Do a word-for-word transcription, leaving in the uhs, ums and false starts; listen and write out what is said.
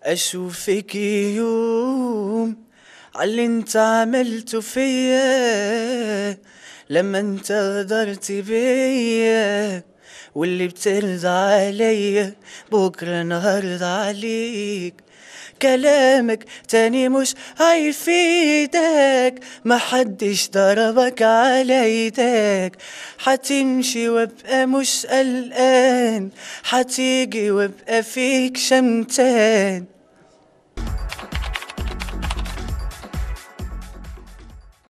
اشوفك يوم عاللي انت عملته فيا لما انت غدرت بيا، واللي بترضى عليا بكرة نهارض عليك. كلامك تاني مش هيفيدك، محدش ضربك على ايدك. حتمشي وابقى مش قلقان، حتيجي وابقى فيك شمتان.